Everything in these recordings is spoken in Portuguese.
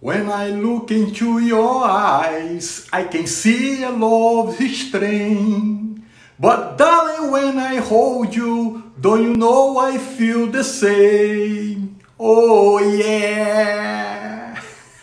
When I look into your eyes, I can see a love strength. But darling, when I hold you, don't you know I feel the same? Oh yeah!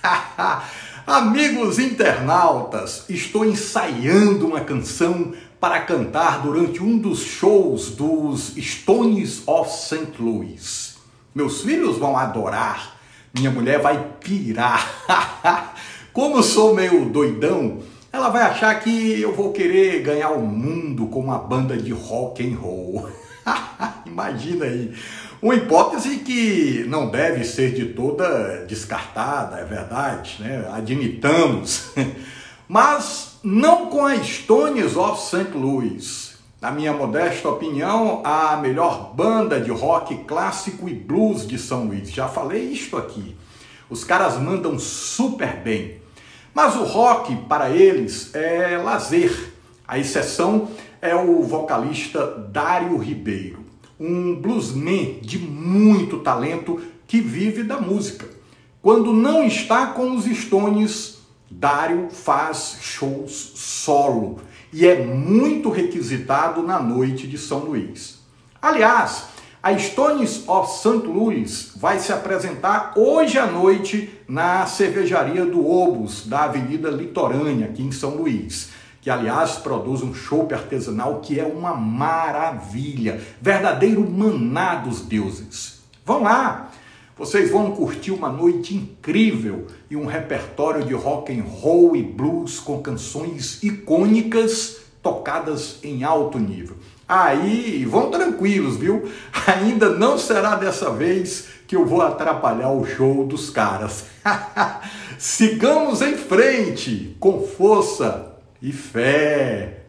Amigos internautas, estou ensaiando uma canção para cantar durante um dos shows dos Stones of St. Louis. Meus filhos vão adorar, minha mulher vai pirar. Como eu sou meio doidão, ela vai achar que eu vou querer ganhar o mundo com uma banda de rock and roll. Imagina aí. Uma hipótese que não deve ser de toda descartada, é verdade, né? Admitamos. Mas não com a Stones of St. Louis. Na minha modesta opinião, a melhor banda de rock clássico e blues de São Luís. Já falei isto aqui. Os caras mandam super bem. Mas o rock, para eles, é lazer. A exceção é o vocalista Dário Ribeiro, um bluesman de muito talento que vive da música. Quando não está com os Stones, Dário faz shows solo e é muito requisitado na noite de São Luís. Aliás, a Stones of St. Louis vai se apresentar hoje à noite na cervejaria do Obus, da Avenida Litorânea, aqui em São Luís, que, aliás, produz um chopp artesanal que é uma maravilha, verdadeiro maná dos deuses. Vão lá, vocês vão curtir uma noite incrível e um repertório de rock and roll e blues com canções icônicas tocadas em alto nível. Aí, vão tranquilos, viu? Ainda não será dessa vez que eu vou atrapalhar o show dos caras. Sigamos em frente, com força e fé.